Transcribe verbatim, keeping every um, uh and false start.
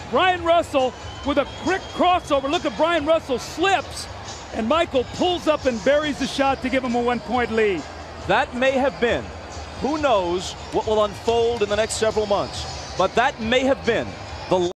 Brian Russell with a quick crossover. Look at Brian Russell slips, and Michael pulls up and buries the shot to give him a one-point lead. That may have been, who knows what will unfold in the next several months, but that may have been the